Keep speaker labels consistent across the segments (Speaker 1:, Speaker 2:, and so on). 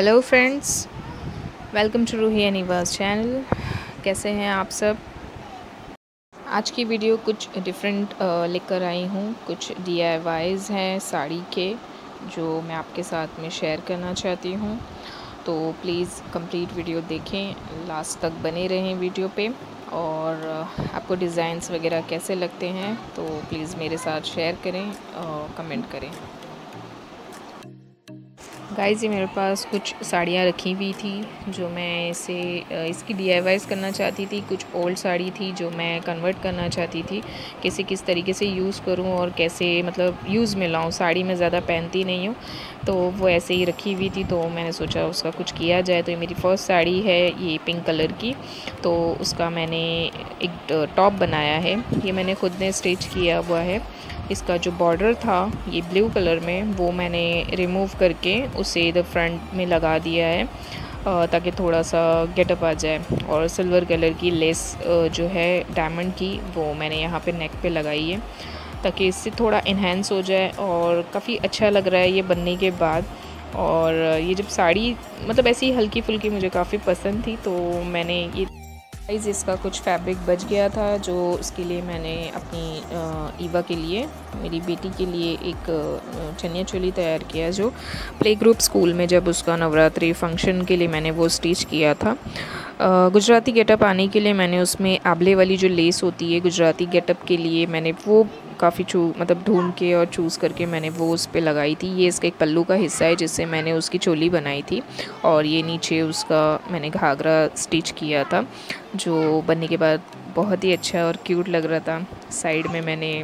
Speaker 1: Hello friends, welcome to Ruhi Anivas channel. कैसे हैं आप सब। आज की वीडियो कुछ डिफरेंट लेकर आई हूँ। कुछ DIYs हैं साड़ी के जो मैं आपके साथ में शेयर करना चाहती हूँ। तो प्लीज़ कंप्लीट वीडियो देखें, लास्ट तक बने रहें वीडियो पे। और आपको डिज़ाइंस वगैरह कैसे लगते हैं तो प्लीज़ मेरे साथ शेयर करें और कमेंट करें। गाइस, ये मेरे पास कुछ साड़ियाँ रखी हुई थी जो मैं इसकी DIYs करना चाहती थी। कुछ ओल्ड साड़ी थी जो मैं कन्वर्ट करना चाहती थी, किस तरीके से यूज़ करूं और कैसे मतलब यूज़ में लाऊं। साड़ी में ज़्यादा पहनती नहीं हूं तो वो ऐसे ही रखी हुई थी, तो मैंने सोचा उसका कुछ किया जाए। तो ये मेरी फर्स्ट साड़ी है, ये पिंक कलर की। तो उसका मैंने एक टॉप बनाया है, ये मैंने खुद ने स्टिच किया हुआ है। इसका जो बॉर्डर था ये ब्लू कलर में, वो मैंने रिमूव करके उसे इधर फ्रंट में लगा दिया है ताकि थोड़ा सा गेटअप आ जाए। और सिल्वर कलर की लेस जो है डायमंड की, वो मैंने यहाँ पे नेक पे लगाई है ताकि इससे थोड़ा इन्हेंस हो जाए और काफ़ी अच्छा लग रहा है ये बनने के बाद। और ये जब साड़ी मतलब ऐसी हल्की फुल्की मुझे काफ़ी पसंद थी, तो मैंने ये गाइस इसका कुछ फैब्रिक बच गया था जो उसके लिए मैंने अपनी ईवा के लिए, मेरी बेटी के लिए एक चनिया चोली तैयार किया जो प्ले ग्रुप स्कूल में जब उसका नवरात्रि फंक्शन के लिए मैंने वो स्टिच किया था। गुजराती गेटअप आने के लिए मैंने उसमें आबले वाली जो लेस होती है गुजराती गेटअप के लिए, मैंने वो काफ़ी मतलब ढूंढ के और चूज़ करके मैंने वो उस पर लगाई थी। ये इसका एक पल्लू का हिस्सा है जिससे मैंने उसकी चोली बनाई थी। और ये नीचे उसका मैंने घाघरा स्टिच किया था जो बनने के बाद बहुत ही अच्छा और क्यूट लग रहा था। साइड में मैंने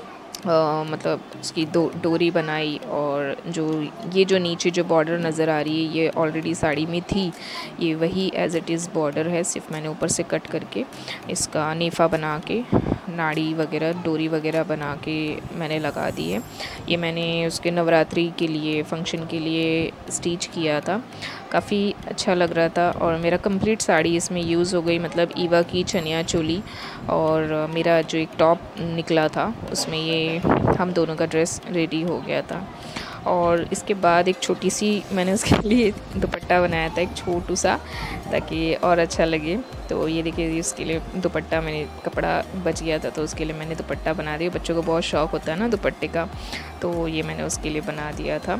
Speaker 1: मतलब उसकी डोरी बनाई। और जो नीचे जो बॉर्डर नज़र आ रही है ये ऑलरेडी साड़ी में थी, ये वही एज़ इट इज़ बॉर्डर है, सिर्फ मैंने ऊपर से कट करके इसका नेफ़ा बना के नाड़ी वगैरह डोरी वगैरह बना के मैंने लगा दी है। ये मैंने उसके नवरात्रि के लिए फंक्शन के लिए स्टिच किया था, काफ़ी अच्छा लग रहा था। और मेरा कंप्लीट साड़ी इसमें यूज़ हो गई, मतलब ईवा की चनिया चोली और मेरा जो एक टॉप निकला था उसमें ये हम दोनों का ड्रेस रेडी हो गया था। और इसके बाद एक छोटी सी मैंने उसके लिए दुपट्टा बनाया था, एक छोटू सा, ताकि और अच्छा लगे। तो ये देखिए उसके लिए दुपट्टा, मैंने कपड़ा बच गया था तो उसके लिए मैंने दुपट्टा बना दिया। बच्चों को बहुत शौक़ होता है ना दुपट्टे का, तो ये मैंने उसके लिए बना दिया था।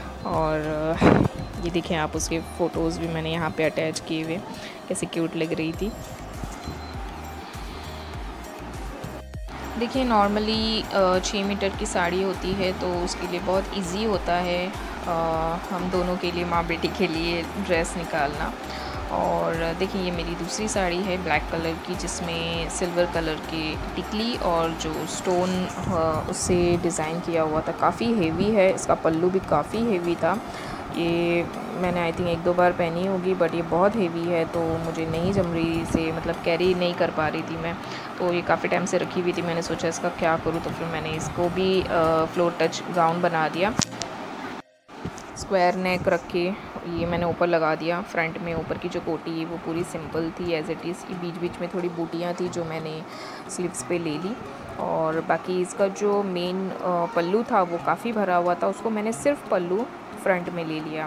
Speaker 1: और ये देखें आप, उसके फ़ोटोज़ भी मैंने यहाँ पे अटैच किए हुए, कैसे क्यूट लग रही थी। देखिए नॉर्मली 6 मीटर की साड़ी होती है तो उसके लिए बहुत इजी होता है हम दोनों के लिए, माँ बेटी के लिए ड्रेस निकालना। और देखिए ये मेरी दूसरी साड़ी है ब्लैक कलर की, जिसमें सिल्वर कलर की टिकली और जो स्टोन उससे डिज़ाइन किया हुआ था। काफ़ी हेवी है, इसका पल्लू भी काफ़ी हेवी था। ये मैंने आई थिंक 1-2 बार पहनी होगी, बट ये बहुत हेवी है तो मुझे नहीं जम रही से, मतलब कैरी नहीं कर पा रही थी मैं। तो ये काफ़ी टाइम से रखी हुई थी, मैंने सोचा इसका क्या करूँ, तो फिर मैंने इसको भी फ्लोर टच गाउन बना दिया। स्क्वायर नेक रख के ये मैंने ऊपर लगा दिया। फ्रंट में ऊपर की जो कोटी है वो पूरी सिंपल थी एज़ इट इज़, बीच बीच में थोड़ी बूटियाँ थी जो मैंने स्लीव्स पे ले ली। और बाकी इसका जो मेन पल्लू था वो काफ़ी भरा हुआ था, उसको मैंने सिर्फ पल्लू फ्रंट में ले लिया।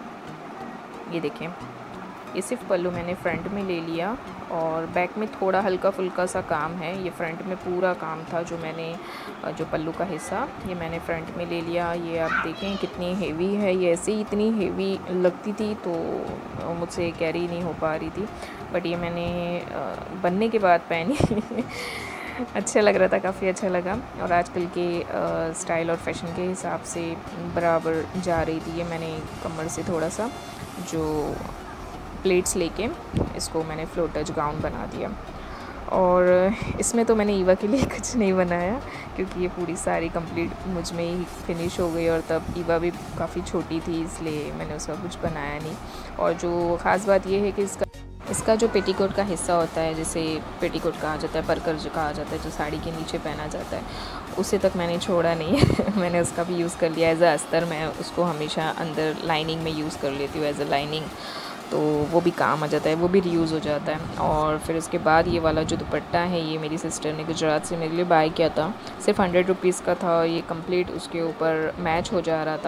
Speaker 1: ये देखें, ये सिर्फ पल्लू मैंने फ्रंट में ले लिया और बैक में थोड़ा हल्का फुल्का सा काम है। ये फ्रंट में पूरा काम था जो मैंने जो पल्लू का हिस्सा ये मैंने फ्रंट में ले लिया। ये आप देखें कितनी हेवी है, ये ऐसे ही इतनी हेवी लगती थी तो मुझसे कैरी नहीं हो पा रही थी, बट ये मैंने बनने के बाद पहनी अच्छा लग रहा था, काफ़ी अच्छा लगा। और आजकल के स्टाइल और फैशन के हिसाब से बराबर जा रही थी। ये मैंने कमर से थोड़ा सा जो प्लेट्स लेके इसको मैंने फ्लोर टच गाउन बना दिया। और इसमें तो मैंने ईवा के लिए कुछ नहीं बनाया क्योंकि ये पूरी सारी कंप्लीट मुझ में ही फिनिश हो गई, और तब ईवा भी काफ़ी छोटी थी इसलिए मैंने उसका कुछ बनाया नहीं। और जो ख़ास बात ये है कि इसका जो पेटीकोट का हिस्सा होता है, जिसे पेटीकोट कहा जाता है, परकर जो कहा जाता है, जो साड़ी के नीचे पहना जाता है, उसे तक मैंने छोड़ा नहीं है मैंने उसका भी यूज़ कर लिया एज अ अस्तर। मैं उसको हमेशा अंदर लाइनिंग में यूज़ कर लेती हूँ एज अ लाइनिंग, तो वो भी काम आ जाता है, वो भी रीयूज़ हो जाता है। और फिर उसके बाद ये वाला जो दुपट्टा है ये मेरी सिस्टर ने गुजरात से मेरे लिए बाय किया था, सिर्फ 100 रुपीज़ का था। ये कंप्लीट उसके ऊपर मैच हो जा रहा था।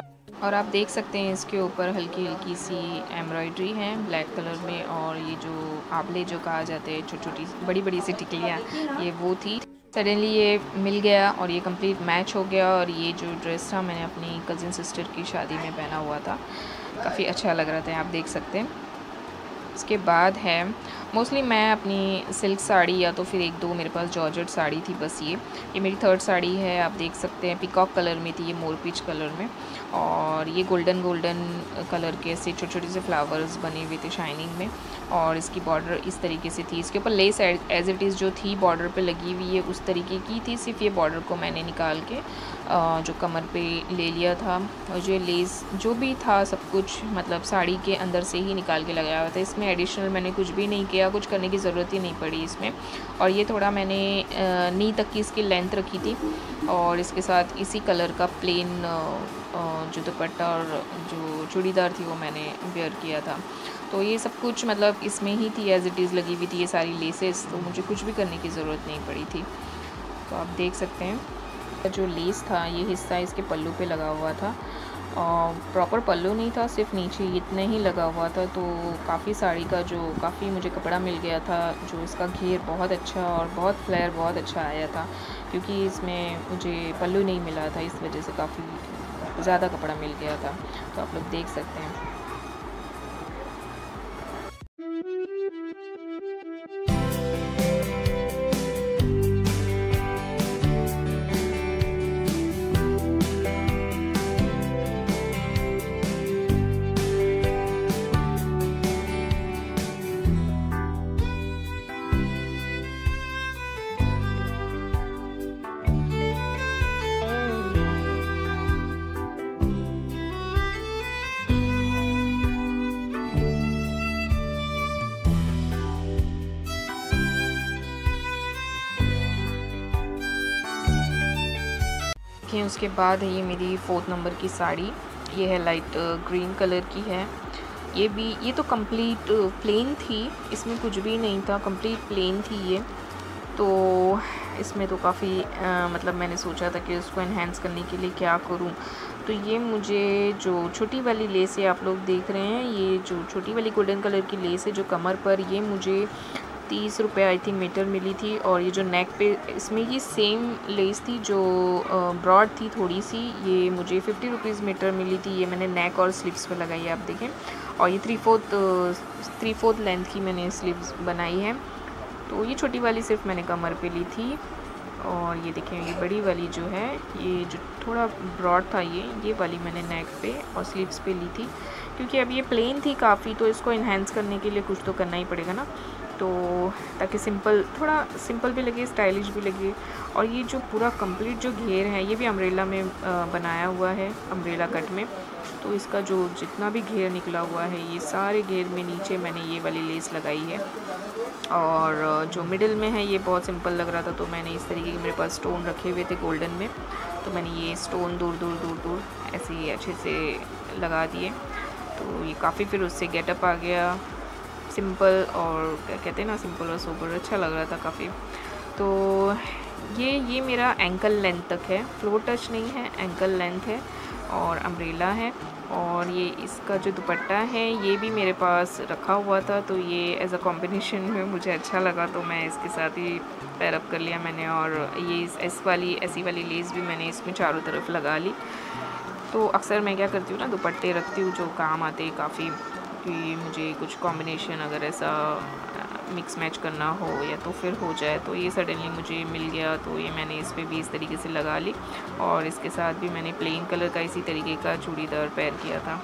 Speaker 1: और आप देख सकते हैं इसके ऊपर हल्की हल्की सी एम्ब्रॉयडरी है ब्लैक कलर में, और ये जो आंवले जो कहा जाते हैं छोटी छोटी बड़ी बड़ी सी टिकलियाँ, ये वो थी। सडनली ये मिल गया और ये कंप्लीट मैच हो गया। और ये जो ड्रेस था मैंने अपनी कज़न सिस्टर की शादी में पहना हुआ था, काफ़ी अच्छा लग रहा था, आप देख सकते हैं। इसके बाद है मोस्टली मैं अपनी सिल्क साड़ी या तो फिर एक दो मेरे पास जॉर्जेट साड़ी थी, बस ये मेरी थर्ड साड़ी है। आप देख सकते हैं पिकॉक कलर में थी, ये मोर पीच कलर में, और ये गोल्डन गोल्डन कलर के ऐसे छोटे छोटे से फ्लावर्स बने हुए थे शाइनिंग में, और इसकी बॉर्डर इस तरीके से थी। इसके ऊपर लेस एज इट इज़ जो थी बॉर्डर पे लगी हुई है उस तरीके की थी, सिर्फ ये बॉर्डर को मैंने निकाल के जो कमर पे ले लिया था। और जो लेस जो भी था सब कुछ मतलब साड़ी के अंदर से ही निकाल के लगाया हुआ था, इसमें एडिशनल मैंने कुछ भी नहीं किया, कुछ करने की ज़रूरत ही नहीं पड़ी इसमें। और ये थोड़ा मैंने नी तक की इसकी लेंथ रखी थी, और इसके साथ इसी कलर का प्लेन जो दुपट्टा और जो चूड़ीदार थी वो मैंने वेयर किया था। तो ये सब कुछ मतलब इसमें ही थी, एज इट इज़ लगी हुई थी ये सारी लेसेस, तो मुझे कुछ भी करने की ज़रूरत नहीं पड़ी थी। तो आप देख सकते हैं जो लेस था ये हिस्सा इसके पल्लू पे लगा हुआ था, और प्रॉपर पल्लू नहीं था, सिर्फ नीचे इतना ही लगा हुआ था। तो काफ़ी साड़ी का जो काफ़ी मुझे कपड़ा मिल गया था, जो इसका घेर बहुत अच्छा और बहुत फ्लेयर बहुत अच्छा आया था, क्योंकि इसमें मुझे पल्लू नहीं मिला था, इस वजह से काफ़ी ज़्यादा कपड़ा मिल गया था। तो आप लोग देख सकते हैं। उसके बाद है ये मेरी 4th नंबर की साड़ी, ये है लाइट ग्रीन कलर की है। ये तो कंप्लीट प्लेन थी, इसमें कुछ भी नहीं था, कंप्लीट प्लेन थी ये। तो इसमें तो काफ़ी मतलब मैंने सोचा था कि उसको इन्हेंस करने के लिए क्या करूं, तो ये मुझे जो छोटी वाली लेस है आप लोग देख रहे हैं, ये जो छोटी वाली गोल्डन कलर की लेस है जो कमर पर, ये मुझे 30 रुपये आई थिंक मीटर मिली थी। और ये जो नेक पे इसमें ये सेम लेस थी जो ब्रॉड थी थोड़ी सी, ये मुझे 50 रुपीज़ मीटर मिली थी। ये मैंने नेक और स्लीव्स पे लगाई है, आप देखें। और ये 3/4 लेंथ की मैंने स्लीव्स बनाई है। तो ये छोटी वाली सिर्फ मैंने कमर पे ली थी, और ये देखें ये बड़ी वाली जो है, ये जो थोड़ा ब्रॉड था ये वाली मैंने नेक पे और स्लीव्स पे ली थी, क्योंकि अब ये प्लेन थी काफ़ी, तो इसको इन्हेंस करने के लिए कुछ तो करना ही पड़ेगा ना, तो ताकि थोड़ा सिंपल भी लगे, स्टाइलिश भी लगे। और ये जो पूरा कंप्लीट जो घेर है ये भी अम्ब्रेला में बनाया हुआ है, अम्ब्रेला कट में। तो इसका जो जितना भी घेर निकला हुआ है, ये सारे घेर में नीचे मैंने ये वाली लेस लगाई है। और जो मिडिल में है ये बहुत सिंपल लग रहा था, तो मैंने इस तरीके के मेरे पास स्टोन रखे हुए थे गोल्डन में, तो मैंने ये स्टोन दूर दूर ऐसे ही अच्छे से लगा दिए। तो ये काफ़ी फिर उससे गेटअप आ गया सिंपल, और क्या कहते हैं ना, सिंपल और सोबर, अच्छा लग रहा था काफ़ी। तो ये मेरा एंकल लेंथ तक है, फ्लोर टच नहीं है, एंकल लेंथ है और अम्ब्रेला है। और ये इसका जो दुपट्टा है ये भी मेरे पास रखा हुआ था, तो ये एज अ कॉम्बिनेशन में मुझे अच्छा लगा, तो मैं इसके साथ ही पैर अप कर लिया मैंने। और ये ऐसी वाली लेस भी मैंने इसमें चारों तरफ लगा ली। तो अक्सर मैं क्या करती हूँ ना, दुपट्टे रखती हूँ जो काम आते हैं काफ़ी, कि मुझे कुछ कॉम्बिनेशन अगर ऐसा मिक्स मैच करना हो या तो फिर हो जाए, तो ये सडनली मुझे मिल गया, तो ये मैंने इस पर भी इस तरीके से लगा ली। और इसके साथ भी मैंने प्लेन कलर का इसी तरीके का चूड़ीदार पेयर किया था।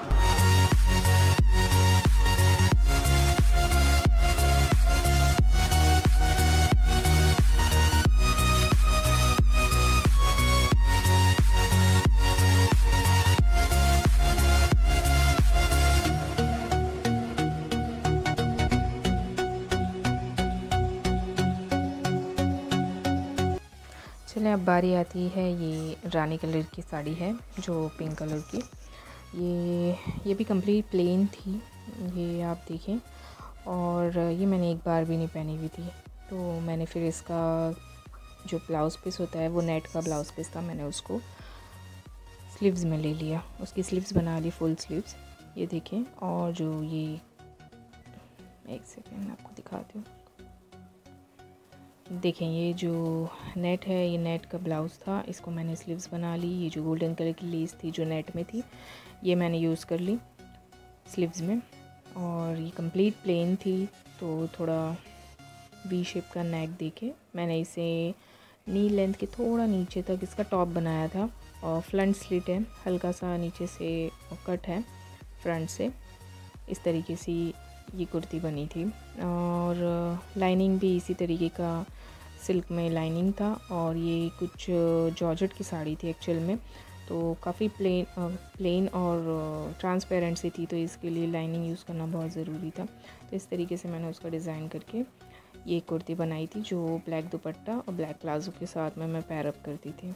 Speaker 1: चलिए अब बारी आती है, ये रानी कलर की साड़ी है जो पिंक कलर की, ये भी कंप्लीट प्लेन थी, ये आप देखें। और ये मैंने एक बार भी नहीं पहनी हुई थी, तो मैंने फिर इसका जो ब्लाउज़ पीस होता है वो नेट का ब्लाउज़ पीस था, मैंने उसको स्लीव्स में ले लिया, उसकी स्लीव्स बना ली फुल स्लीव्स, ये देखें। और जो ये, एक सेकेंड आपको दिखाती हूँ, देखें ये जो नेट है, ये नेट का ब्लाउज़ था, इसको मैंने स्लीव्स बना ली। ये जो गोल्डन कलर की लेस थी जो नेट में थी, ये मैंने यूज़ कर ली स्लीव्स में। और ये कंप्लीट प्लेन थी, तो थोड़ा वी शेप का नेक देके मैंने इसे नी लेंथ के थोड़ा नीचे तक इसका टॉप बनाया था। और फ्रंट स्लिट है, हल्का सा नीचे से कट है फ्रंट से, इस तरीके से ये कुर्ती बनी थी। और लाइनिंग भी इसी तरीके का सिल्क में लाइनिंग था। और ये कुछ जॉर्जेट की साड़ी थी एक्चुअल में, तो काफ़ी प्लेन और ट्रांसपेरेंट सी थी, तो इसके लिए लाइनिंग यूज़ करना बहुत ज़रूरी था। तो इस तरीके से मैंने उसका डिज़ाइन करके ये कुर्ती बनाई थी, जो ब्लैक दुपट्टा और ब्लैक प्लाजो के साथ में मैं पैर अप करती थी।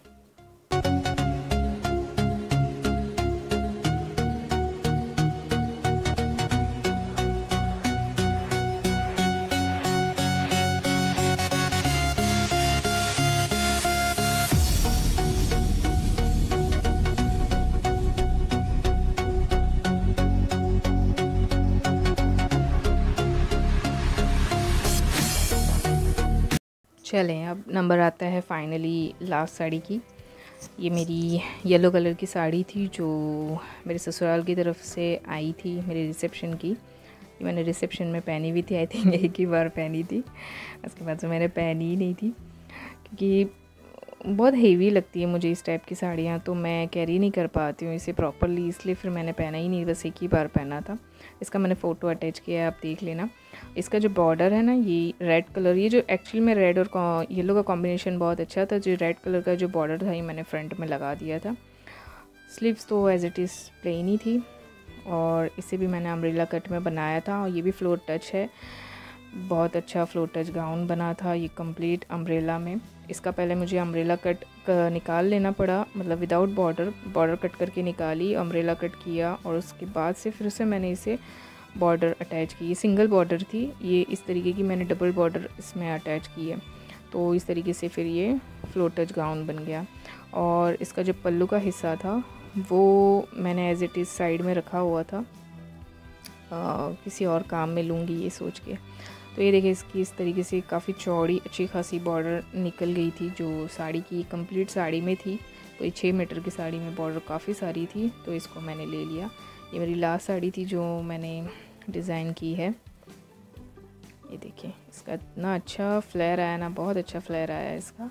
Speaker 1: चलें, अब नंबर आता है फाइनली लास्ट साड़ी की। ये मेरी येलो कलर की साड़ी थी, जो मेरे ससुराल की तरफ से आई थी मेरे रिसेप्शन की। ये मैंने रिसेप्शन में पहनी भी थी, आई थिंक एक ही बार पहनी थी, उसके बाद से मैंने पहनी ही नहीं थी, क्योंकि बहुत हेवी लगती है मुझे इस टाइप की साड़ियाँ, तो मैं कैरी नहीं कर पाती हूँ इसे प्रॉपरली, इसलिए फिर मैंने पहना ही नहीं, बस एक ही बार पहना था। इसका मैंने फ़ोटो अटैच किया है, आप देख लेना। इसका जो बॉर्डर है ना, ये रेड कलर, ये जो एक्चुअल में रेड और येलो का कॉम्बिनेशन बहुत अच्छा था, जो रेड कलर का जो बॉर्डर था ये मैंने फ्रंट में लगा दिया था। स्लीव्स तो एज इट इज़ प्लेन ही थी, और इसे भी मैंने अम्ब्रेला कट में बनाया था। और ये भी फ्लोर टच है, बहुत अच्छा फ्लोर टच गाउन बना था ये कंप्लीट अम्ब्रेला में। इसका पहले मुझे अम्ब्रेला कट निकाल लेना पड़ा, मतलब विदाउट बॉर्डर कट करके निकाली, अम्ब्रेला कट किया, और उसके बाद से फिर से मैंने इसे बॉर्डर अटैच की। ये सिंगल बॉर्डर थी, ये इस तरीके की मैंने डबल बॉर्डर इसमें अटैच की है, तो इस तरीके से फिर ये फ्लोर टच गाउन बन गया। और इसका जो पल्लू का हिस्सा था वो मैंने एज इट इज़ साइड में रखा हुआ था, किसी और काम में लूँगी ये सोच के। तो ये देखिए, इसकी इस तरीके से काफ़ी चौड़ी अच्छी खासी बॉर्डर निकल गई थी, जो साड़ी की कंप्लीट साड़ी में थी। तो ये 6 मीटर की साड़ी में बॉर्डर काफ़ी सारी थी, तो इसको मैंने ले लिया। ये मेरी लास्ट साड़ी थी जो मैंने डिज़ाइन की है। ये देखिए, इसका इतना अच्छा फ्लेयर आया ना, बहुत अच्छा फ्लेयर आया है इसका।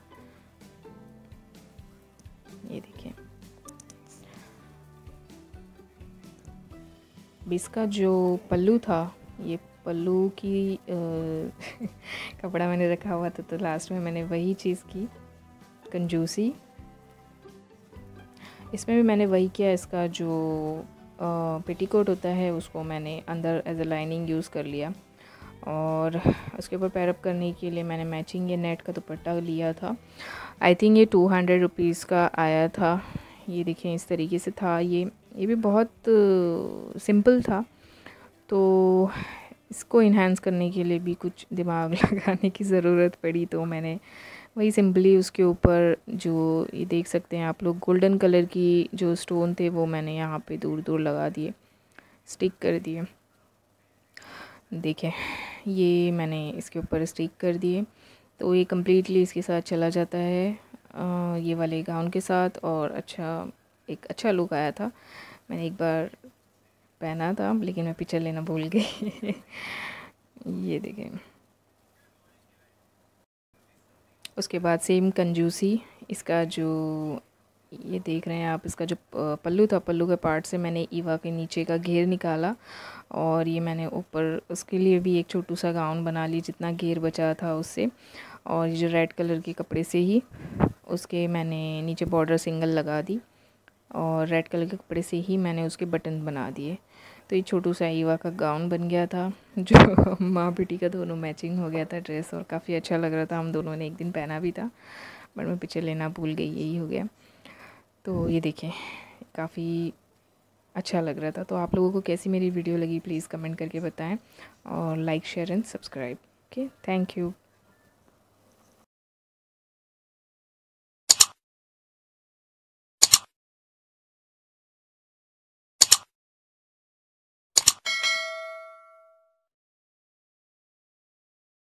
Speaker 1: ये देखिए, इसका जो पल्लू था, ये पल्लू की कपड़ा मैंने रखा हुआ था, तो लास्ट में मैंने वही चीज़ की, कंजूसी। इसमें भी मैंने वही किया, इसका जो पेटीकोट होता है उसको मैंने अंदर एज अ लाइनिंग यूज़ कर लिया। और उसके ऊपर पैरअप करने के लिए मैंने मैचिंग ये नेट का दुपट्टा लिया था। आई थिंक ये 200 रुपीज़ का आया था। ये देखिए, इस तरीके से था ये भी बहुत सिंपल था, तो इसको इन्हांस करने के लिए भी कुछ दिमाग लगाने की ज़रूरत पड़ी, तो मैंने वही सिंपली उसके ऊपर जो ये देख सकते हैं आप लोग, गोल्डन कलर की जो स्टोन थे वो मैंने यहाँ पे दूर दूर लगा दिए, स्टिक कर दिए। देखें, ये मैंने इसके ऊपर स्टिक कर दिए, तो ये कम्प्लीटली इसके साथ चला जाता है ये वाले गाउन के साथ, और एक अच्छा लुक आया था। मैंने एक बार पहना था, लेकिन मैं पिक्चर लेना भूल गई। ये देखें, उसके बाद सेम कंजूसी, इसका जो ये देख रहे हैं आप, इसका जो पल्लू था, पल्लू के पार्ट से मैंने ईवा के नीचे का घेर निकाला, और ये मैंने ऊपर उसके लिए भी एक छोटू सा गाउन बना ली जितना घेर बचा था उससे। और ये जो रेड कलर के कपड़े से ही उसके मैंने नीचे बॉर्डर सिंगल लगा दी, और रेड कलर के कपड़े से ही मैंने उसके बटन बना दिए। तो ये छोटू सा ईवा का गाउन बन गया था, जो माँ बेटी का दोनों मैचिंग हो गया था ड्रेस, और काफ़ी अच्छा लग रहा था। हम दोनों ने एक दिन पहना भी था, बट मैं पिक्चर लेना भूल गई, यही हो गया। तो ये देखें, काफ़ी अच्छा लग रहा था। तो आप लोगों को कैसी मेरी वीडियो लगी प्लीज़ कमेंट करके बताएं, और like share and subscribe. Okay, thank you.